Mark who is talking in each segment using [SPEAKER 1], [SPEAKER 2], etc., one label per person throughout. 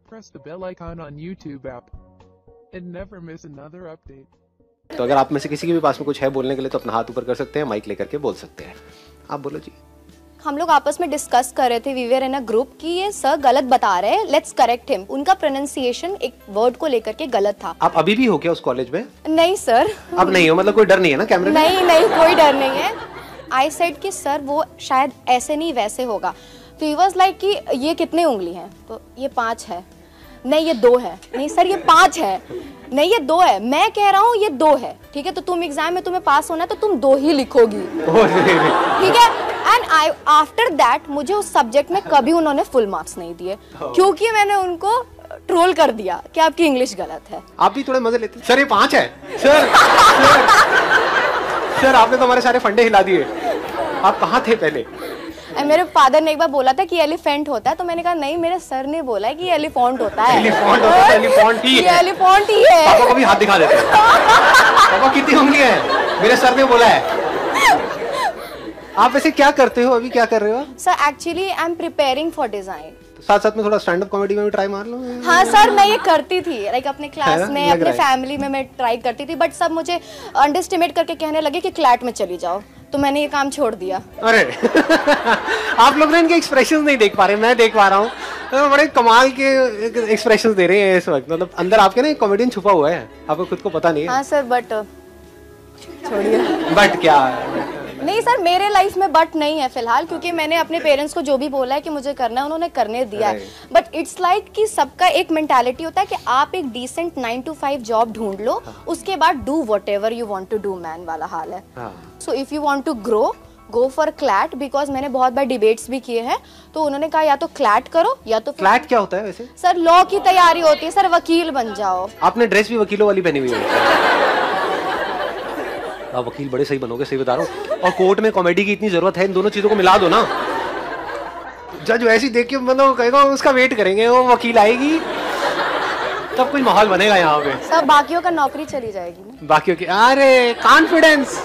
[SPEAKER 1] press the bell icon on YouTube app and never miss another update.
[SPEAKER 2] तो अगर आप में से किसी के भी पास में कुछ है बोलने के लिए तो अपना हाथ ऊपर कर सकते हैं, माइक लेकर के बोल सकते हैं। आप बोलो जी।
[SPEAKER 3] हम लोग आपस में डिस्कस कर रहे थे, we were in a group, कि ये सर गलत बता रहे हैं, लेट्स करेक्ट हिम। उनका प्रोनाउंसिएशन एक वर्ड को लेकर के गलत था।
[SPEAKER 2] आप अभी भी हो क्या उस कॉलेज में?
[SPEAKER 3] नहीं सर।
[SPEAKER 2] अब नहीं हो, मतलब कोई डर नहीं है ना कैमरे में?
[SPEAKER 3] नहीं कोई डर नहीं है। आई सेड कि सर वो शायद ऐसे नहीं वैसे होगा। तो ही वाज लाइक कि ये कितने उंगली हैं? तो ये 5 है। नहीं ये 2 है। नहीं सर ये 5 है। नहीं ये 2 है। मैं कह रहा हूँ ये 2 है। ठीक है, तो तुम एग्जाम में तुम्हें पास होना है तो तुम 2 ही लिखोगी। ठीक है। एंड आई आफ्टर दैट मुझे उस सब्जेक्ट में कभी उन्होंने फुल मार्क्स नहीं दिए, क्योंकि मैंने उनको ट्रोल कर दिया कि आपकी इंग्लिश गलत है।
[SPEAKER 2] आप भी थोड़े मजे लेते? सर ये 5 है। सर आपने तो हमारे सारे फंडे हिला दिए। आप कहाँ थे पहले?
[SPEAKER 3] मेरे फादर ने एक बार बोला था कि एलिफेंट होता है, तो मैंने कहा नहीं, मेरे सर ने बोला है कि एलिफेंट होता है।
[SPEAKER 2] एलिफेंट होता है, एलिफेंट ही है।
[SPEAKER 3] एलिफेंट ही है।
[SPEAKER 2] पापा को भी हाथ दिखा देते हैं। पापा कितनी उंगलियां हैं? मेरे सर ने बोला है। आप वैसे क्या करते हो अभी, क्या कर रहे हो?
[SPEAKER 3] Sir actually I am preparing for design.
[SPEAKER 2] साथ साथ में थोड़ा स्टैंड अप कॉमेडी में भी ट्राई मार लो।
[SPEAKER 3] हाँ सर, मैं ये करती थी, लाइक अपने क्लास में, अपने फैमिली में मैं ट्राई करती थी, बट सब मुझे अंडरएस्टिमेट करके कहने लगे कि क्लैट में चली जाओ, तो मैंने ये काम छोड़ दिया। अरे
[SPEAKER 2] आप लोग ना इनके एक्सप्रेशंस नहीं देख पा रहे, मैं देख पा रहा हूँ। तो बड़े कमाल के एक्सप्रेशंस दे रहे हैं इस वक्त। मतलब अंदर आपके ना एक कॉमेडियन छुपा हुआ है, आपको खुद को पता नहीं है।
[SPEAKER 3] हाँ सर, बट छोड़िए।
[SPEAKER 2] बट क्या?
[SPEAKER 3] नहीं सर, मेरे लाइफ में बट नहीं है फिलहाल, क्योंकि मैंने अपने पेरेंट्स को जो भी बोला है कि मुझे करना है, उन्होंने करने दिया है। बट इट्स लाइक कि सबका एक मेंटालिटी होता है कि आप एक डिसेंट 9 to 5 जॉब ढूंढ लो, उसके बाद do whatever you want to do man वाला हाल है। So if you want to grow, go for CLAT, because मैंने बहुत बार डिबेट्स भी किए हैं, तो उन्होंने कहा या तो क्लैट करो या तो।
[SPEAKER 2] क्लैट क्या होता है वैसे?
[SPEAKER 3] सर लॉ की तैयारी होती है सर, वकील बन जाओ।
[SPEAKER 2] आपने ड्रेस भी वकीलों वाली पहनी हुई है। आप वकील बड़े सही बनोगे, सही बता रहा हूँ। और कोर्ट में कॉमेडी की इतनी जरूरत है, इन दोनों चीजों को मिला दो ना, जज वैसे देख के मतलब कहेगा उसका वेट करेंगे, वो वकील आएगी तब कोई माहौल बनेगा यहाँ पे।
[SPEAKER 3] सब बाकियों का नौकरी चली जाएगी ना।
[SPEAKER 2] बाकियों की? अरे confidence.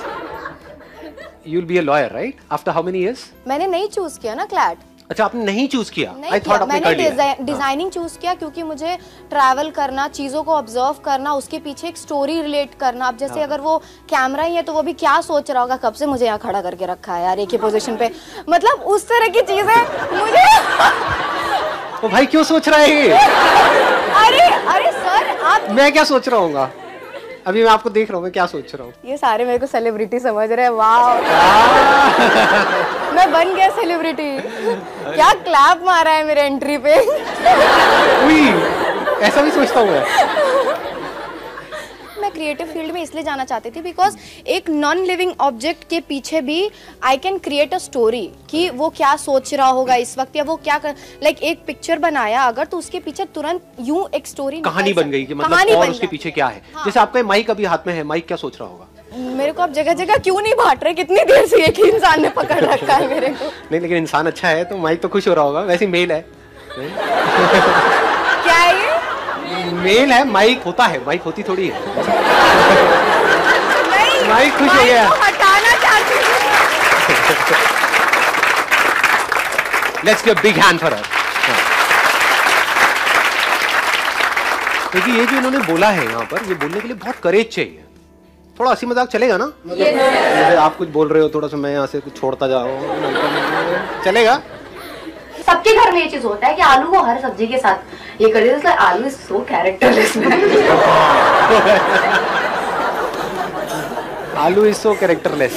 [SPEAKER 2] You will be a lawyer right? After how many years?
[SPEAKER 3] मैंने नहीं चूज किया ना क्लैट।
[SPEAKER 2] अच्छा, आपने नहीं चूज किया?
[SPEAKER 3] I thought मैंने डिजाइनिंग चूज किया, क्योंकि मुझे ट्रैवल करना, चीजों को ऑब्जर्व करना, उसके पीछे एक स्टोरी रिलेट करना। अब जैसे अगर वो कैमरा ही है तो वो भी क्या सोच रहा होगा, कब से मुझे यहाँ खड़ा करके रखा है यार एक ही पोजीशन पे, मतलब उस तरह की चीजें मुझे।
[SPEAKER 2] तो भाई क्यों सोच रहा है ये?
[SPEAKER 3] अरे सर आप।
[SPEAKER 2] मैं क्या सोच रहा हूँ? अभी मैं आपको देख रहा हूँ, मैं क्या सोच रहा हूँ?
[SPEAKER 3] ये सारे मेरे को सेलिब्रिटी समझ रहे हैं। वाह मैं बन गया सेलिब्रिटी। क्या क्लैप मारा है मेरे एंट्री पे।
[SPEAKER 2] ऐसा भी सोचता हूँ
[SPEAKER 3] मैं क्रिएटिव फील्ड में इसलिए जाना चाहती थी बिकॉज एक नॉन लिविंग ऑब्जेक्ट के पीछे भी I can create a story, कि वो क्या सोच रहा होगा इस वक्त, या वो क्या लाइक एक पिक्चर बनाया अगर, तो उसके पीछे तुरंत यूं एक स्टोरी,
[SPEAKER 2] कहानी बन गई कि मतलब और उसके पीछे क्या है। हाँ। जैसे आपका माइक अभी हाथ में है, माइक क्या सोच रहा होगा?
[SPEAKER 3] मेरे को अब जगह जगह क्यों नहीं बांट रहे, कितनी देर से एक ही इंसान ने पकड़ रखा है मेरे को।
[SPEAKER 2] नहीं, लेकिन इंसान अच्छा है तो माइक तो खुश हो रहा होगा। वैसे मेल है।
[SPEAKER 3] क्या है ये?
[SPEAKER 2] मेल है, माइक होता है, माइक होती थोड़ी है। माइक खुश हो गया।
[SPEAKER 3] हटाना चाहती हूँ।
[SPEAKER 2] Let's give a big hand for her. क्योंकि ये जो इन्होंने बोला है यहाँ पर, ये बोलने के लिए बहुत करेज चाहिए। थोड़ा हंसी मजाक चलेगा ना? मतलब आप कुछ बोल रहे हो, थोड़ा सा मैं यहाँ से कुछ छोड़ता जाऊँ, चलेगा?
[SPEAKER 3] सबके घर में ये चीज होता है कि आलू को हर सब्जी के साथ ये कर देते हैं। Aloo is so characterless.
[SPEAKER 2] Aloo is so characterless.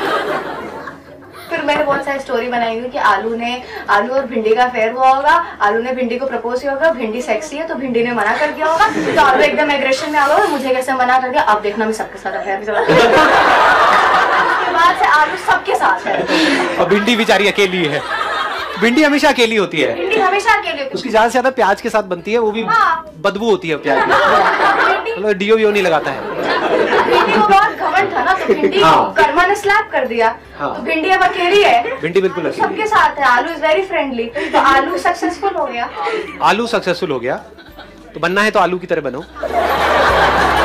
[SPEAKER 3] फिर मैंने बहुत सारी स्टोरी बनाई हुई कि आलू और भिंडी का अफेयर हुआ होगा, आलू ने भिंडी को प्रपोज किया होगा, भिंडी सेक्सी है तो भिंडी ने मना कर दिया होगा, तो आलू एकदम एग्रेशन में आ गया, मुझे कैसे मना कर दिया, अब देखना मैं सबके साथ अफेयर भी उसके बाद से आलू सबके साथ है
[SPEAKER 2] और भिंडी बेचारी अकेली है। भिंडी हमेशा अकेली होती है।
[SPEAKER 3] भिंडी हमेशा अकेली होती है।
[SPEAKER 2] उसकी ज्यादा से ज्यादा प्याज के साथ बनती है, वो भी बदबू होती है प्याज की। मतलब डीओ नहीं लगाता है।
[SPEAKER 3] भिंडी को बहुत घमंड था ना, तो भिंडी को कर्मा ने स्लैप कर दिया। तो भिंडी अब अकेली है।
[SPEAKER 2] भिंडी बिल्कुल अकेली
[SPEAKER 3] सबके साथ है। आलू इज वेरी फ्रेंडली, तो आलू सक्सेसफुल हो गया।
[SPEAKER 2] आलू सक्सेसफुल हो गया, तो बनना है तो आलू की तरह बनो।